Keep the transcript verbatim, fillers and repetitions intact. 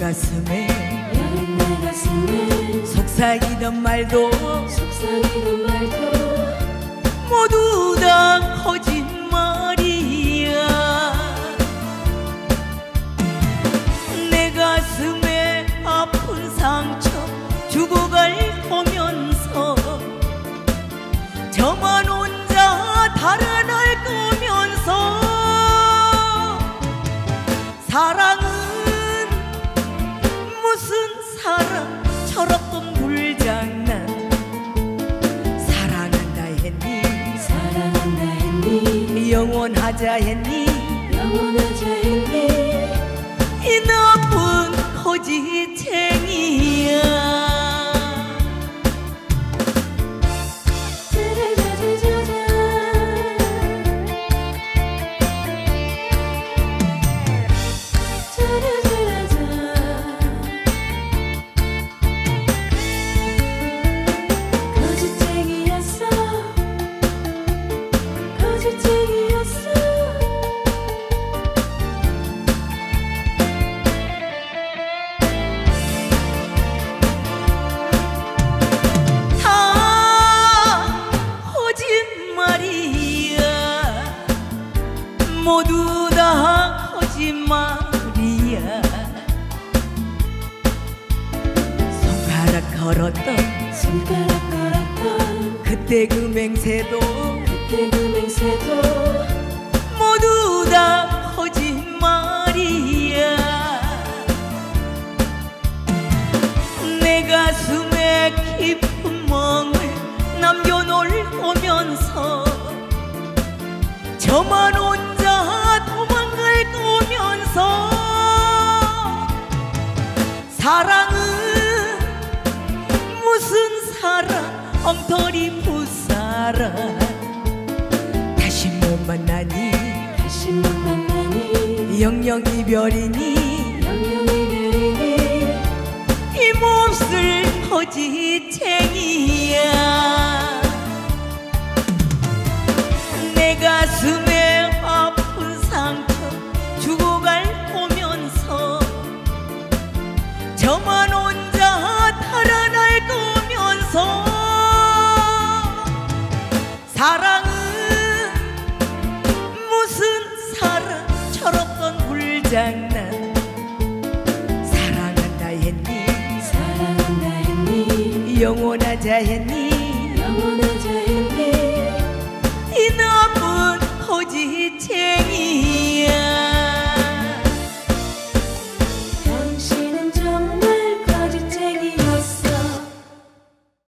가슴에 여린 내 가슴에 속삭이던 말도 속삭이던 말도 모두 다 거짓말이야. 내 가슴에 아픈 상처 주고 갈 거면서 저만 혼자 달아날 거면서 사랑은 무슨 사랑 철없던 불장난. 사랑한다 했니 사랑한다 했니 영원하자 했니 영원하자 했니 이 나쁜 거짓쟁이야. 모두 다 거짓말이야. 손가락 걸었던 손가락 걸었던 그때 그 맹세도 그때 그 맹세도 모두 다 거짓말이야. 내 가슴에 깊은 멍을 남겨놓을 거면서 저만 혼자 도망갈 거면서 사랑은 무슨 사랑 엉터리 풋사랑. 다시 못 만나니 다시 못 만나니 영영 이별이니 영영 이별이니 이 몹쓸 거짓쟁이야. 내 가슴에 아픈 상처 주고 갈 거면서 저만 혼자 달아날 거면서 사랑은 무슨 사랑 철없던 불장난. 사랑한다 했니 사랑한다 했니 영원하자 했니 영원하자 했니